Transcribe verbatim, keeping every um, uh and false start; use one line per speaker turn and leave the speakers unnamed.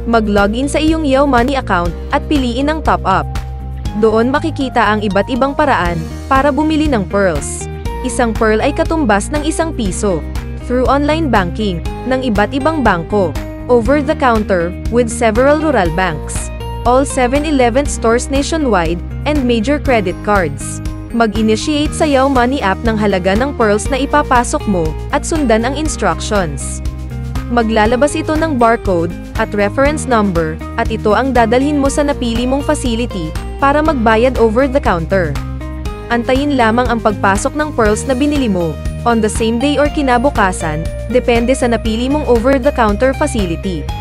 Mag-login sa iyong Yao Money account at piliin ang top up. Doon makikita ang iba't ibang paraan para bumili ng pearls. Isang pearl ay katumbas ng isang piso. Through online banking ng iba't ibang bangko, over the counter with several rural banks, all seven eleven stores nationwide, and major credit cards. Mag-initiate sa Yao Money app ng halaga ng pearls na ipapasok mo at sundan ang instructions. Maglalabas ito ng barcode at reference number, at ito ang dadalhin mo sa napili mong facility para magbayad over the counter. Antayin lamang ang pagpasok ng pearls na binili mo, on the same day or kinabukasan, depende sa napili mong over the counter facility.